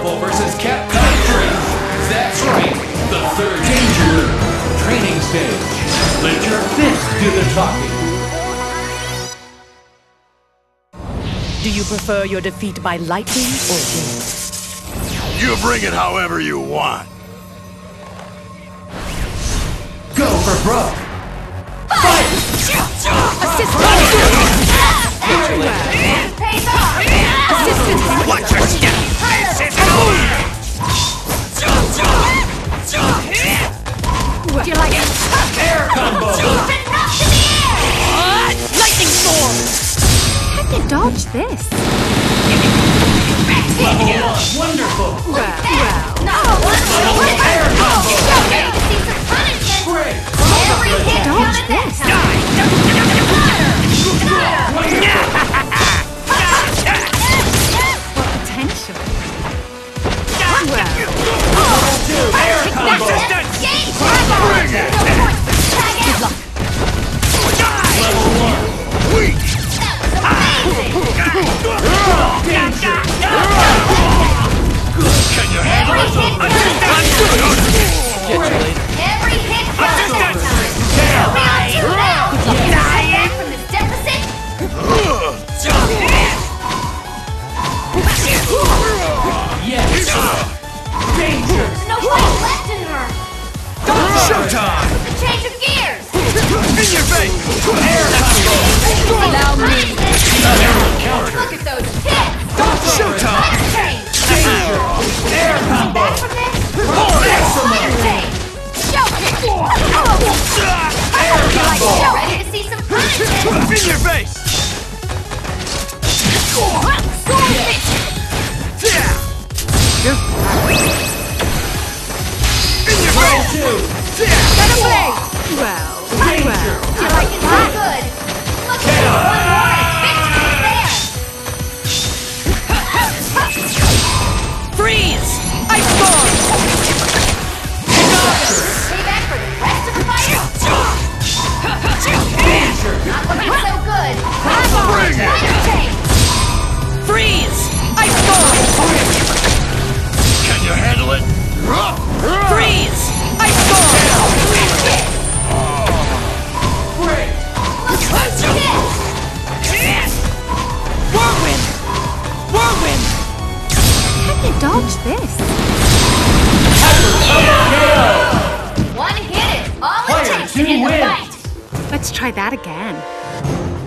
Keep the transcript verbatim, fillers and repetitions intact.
Marvel versus Capcom three. That's right, the third Danger Room training stage. Let your fist do the talking. Do you prefer your defeat by lightning or wind? You bring it however you want. Go for broke. Fight! Assist! Assistant! Watch your step! This isn't over! Do you like it? Air combo! Lightning storm! How'd you dodge this? Level one, wonderful! Well, well. Level one, air combo! Great! Dodge this? What potential? Well. Level two, air combo! Bring it! Good luck. Level one, Weak! danger! Can you handle it? Get you later. Every hit counts that time. Down! Round two now. Can you step back from this deficit? Yes! Danger! There's no fight left in her. Showtime! The change of gears. In your face! Air combo! Allow me. Another counter! Look at those hits. Showtime! Let's change. Danger! Air combo! Back from this. Maximum! Let's change. Show it. Air combo! Ready to see some punishment? In your face! In your Round face! two! Get away! Well, Danger! well. Do you like it so good? Look at one more and victory Freeze! Ice storm! there. Payback for the rest of the fight? Danger! Not looking so good. Bring it! Let's change. Freeze! Ice storm! Can you handle it? Freeze! Ice storm! Great! Let's hit. Whirlwind! Whirlwind! How'd you dodge this? One hit is all it Player takes to two end the wins. fight. Let's try that again.